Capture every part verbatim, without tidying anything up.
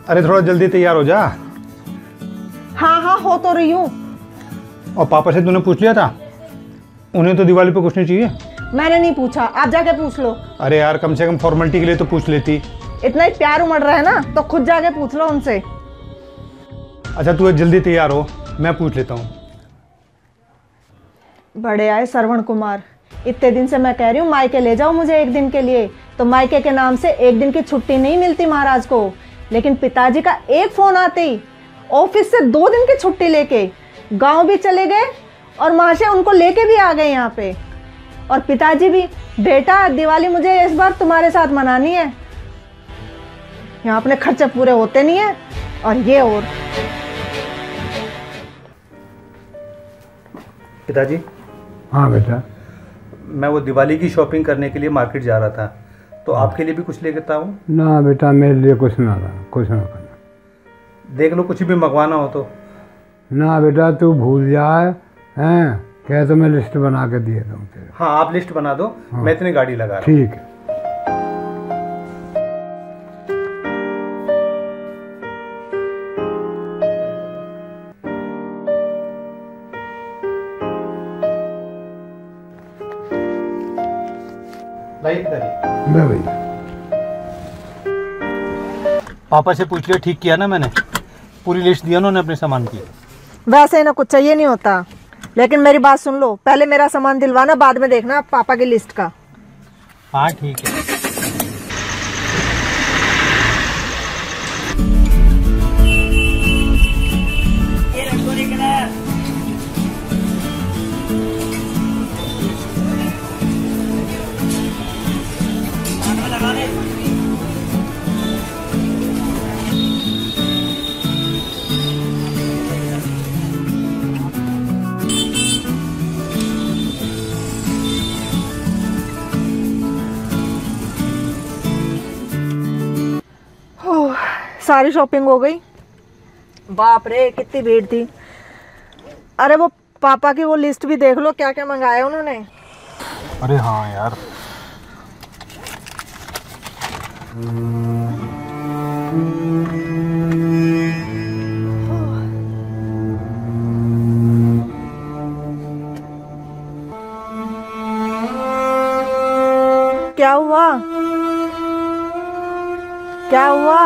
अरे थोड़ा जल्दी तैयार हो जा। हाँ हाँ हो तो रही हूँ। और पापा से तूने पूछ लिया था? उन्हें तो दिवाली पे कुछ नहीं चाहिए। मैंने नहीं पूछा, आप जाके पूछ लो। अरे यार कम से कम फॉर्मेलिटी के लिए तो पूछ लेती। इतना ही प्यार उमड़ रहा है ना तो खुद जाके पूछ लो उनसे। अच्छा तू जल्दी तैयार हो, मैं पूछ लेता हूँ। बड़े आए श्रवण कुमार, इतने दिन से मैं कह रही हूँ मायके ले जाओ मुझे एक दिन के लिए, तो मायके के नाम से एक दिन की छुट्टी नहीं मिलती महाराज को। लेकिन पिताजी का एक फोन आते ही ऑफिस से दो दिन की छुट्टी लेके गांव भी चले गए और वहां से उनको लेके भी आ गए यहाँ पे। और पिताजी भी, बेटा दिवाली मुझे इस बार तुम्हारे साथ मनानी है, यहाँ अपने खर्चे पूरे होते नहीं है। और ये और पिताजी। हाँ बेटा। मैं वो दिवाली की शॉपिंग करने के लिए मार्केट जा रहा था, तो आपके लिए भी कुछ लेकर आऊँ? ना बेटा मेरे लिए कुछ ना करना, कुछ ना करना। देख लो कुछ भी मंगवाना हो तो। ना बेटा तू भूल जाए हैं, कह तो मैं लिस्ट बना के दिए दूँ तेरे। हाँ आप लिस्ट बना दो। हाँ। मैं इतनी गाड़ी लगा रहा हूँ। ठीक है। भैया पापा से पूछ लिया, ठीक किया ना मैंने? पूरी लिस्ट दिया उन्होंने अपने सामान की। वैसे ना कुछ चाहिए नहीं होता, लेकिन मेरी बात सुन लो, पहले मेरा सामान दिलवाना, बाद में देखना पापा की लिस्ट का। हाँ ठीक है। सारी शॉपिंग हो गई। बाप रे कितनी भीड़ थी। अरे वो पापा की वो लिस्ट भी देख लो, क्या क्या मंगाया उन्होंने। अरे हाँ यार। क्या हुआ क्या हुआ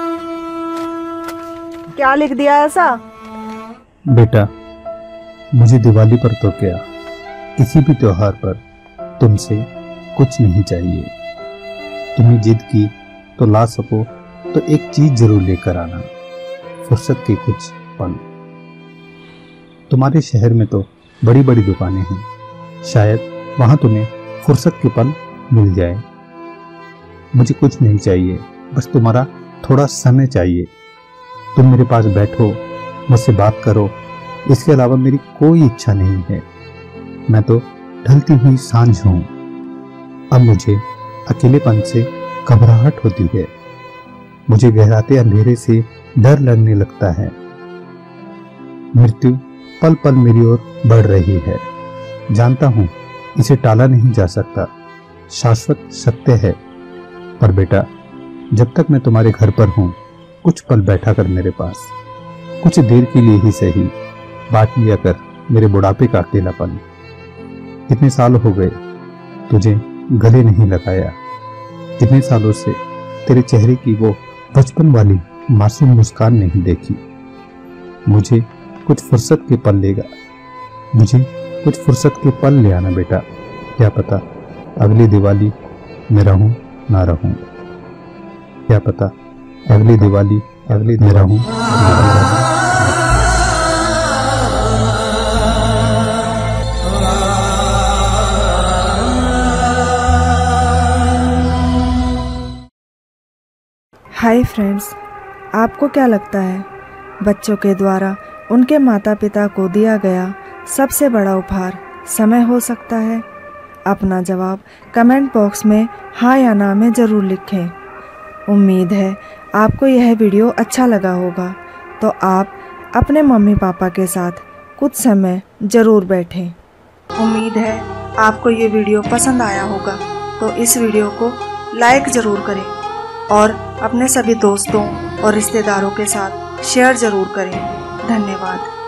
क्या लिख दिया ऐसा? बेटा मुझे दिवाली पर तो क्या, किसी भी त्योहार पर तुमसे कुछ नहीं चाहिए। तुम्हें जिद की तो ला सको तो एक चीज जरूर लेकर आना, फुर्सत के कुछ पल। तुम्हारे शहर में तो बड़ी बड़ी दुकानें हैं, शायद वहां तुम्हें फुर्सत के पल मिल जाए। मुझे कुछ नहीं चाहिए, बस तुम्हारा थोड़ा समय चाहिए। तुम मेरे पास बैठो, मुझसे बात करो, इसके अलावा मेरी कोई इच्छा नहीं है। मैं तो ढलती हुई सांझ हूं। अब मुझे अकेलेपन से घबराहट होती है, मुझे गहराते अंधेरे से डर लगने लगता है। मृत्यु पल पल मेरी ओर बढ़ रही है, जानता हूं इसे टाला नहीं जा सकता, शाश्वत सत्य है। पर बेटा जब तक मैं तुम्हारे घर पर हूं, कुछ पल बैठा कर मेरे पास, कुछ देर के लिए ही सही, बांट लिया कर मेरे बुढ़ापे का अकेलापन। कितने साल हो गए तुझे गले नहीं लगाया, कितने सालों से तेरे चेहरे की वो बचपन वाली मासूम मुस्कान नहीं देखी। मुझे कुछ फुर्सत के पल लेगा, मुझे कुछ फुर्सत के पल ले आना बेटा। क्या पता अगली दिवाली मैं रहूं ना रहूं, क्या पता अगली दिवाली अगली मैं रहूं ना रहूं। हाय फ्रेंड्स, आपको क्या लगता है बच्चों के द्वारा उनके माता पिता को दिया गया सबसे बड़ा उपहार समय हो सकता है? अपना जवाब कमेंट बॉक्स में हाँ या ना में ज़रूर लिखें। उम्मीद है आपको यह वीडियो अच्छा लगा होगा, तो आप अपने मम्मी पापा के साथ कुछ समय ज़रूर बैठें। उम्मीद है आपको ये वीडियो पसंद आया होगा, तो इस वीडियो को लाइक ज़रूर करें और अपने सभी दोस्तों और रिश्तेदारों के साथ शेयर ज़रूर करें। धन्यवाद।